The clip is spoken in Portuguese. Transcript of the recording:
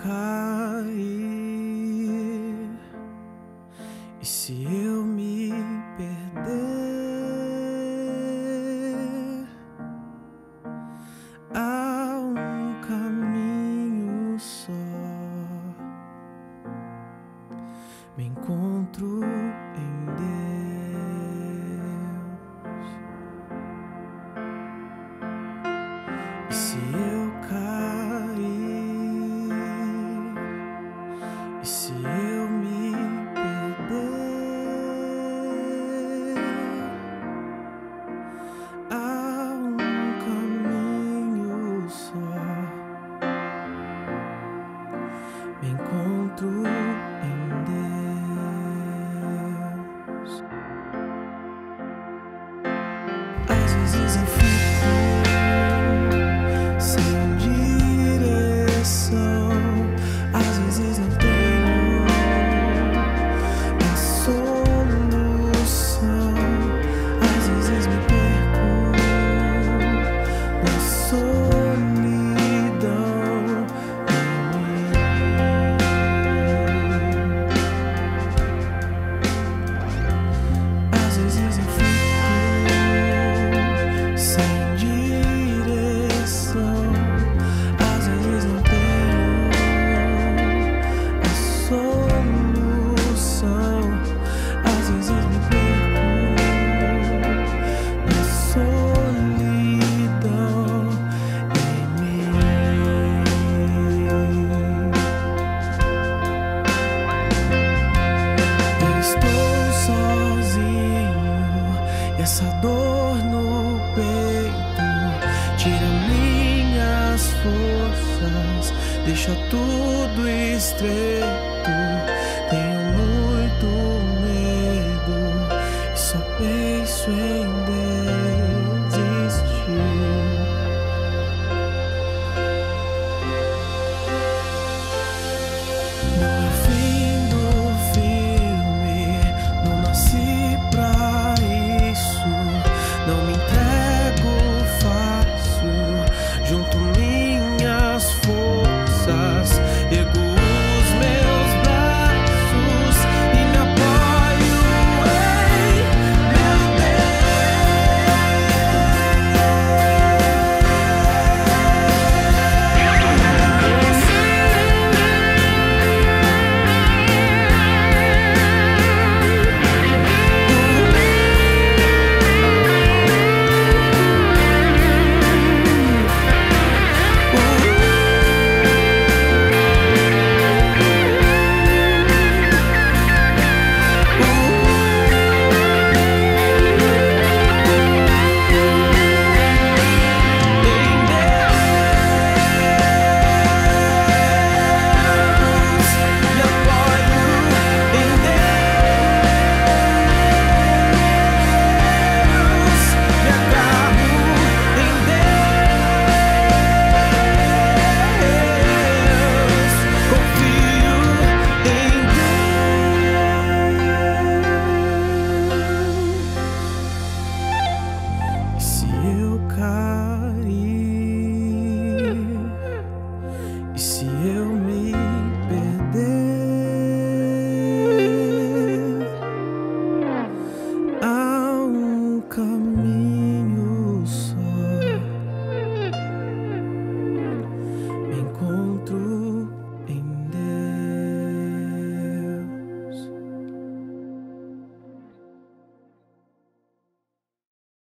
cair, e se eu me perder, há um caminho só. Me encontro em Deus. E se eu cair, e se eu me perder, há um caminho só. Me encontro em Deus. Às vezes eu fico sem direção, às vezes não tenho a solução, às vezes me perco na solidão. Às vezes eu fico sem direção, às vezes não tenho a solução, às vezes me perco na solidão em mim. Eu estou sozinho e essa dor no peito tira minhas forças, deixa tudo estreito. Tenho muito medo e só penso em Deus.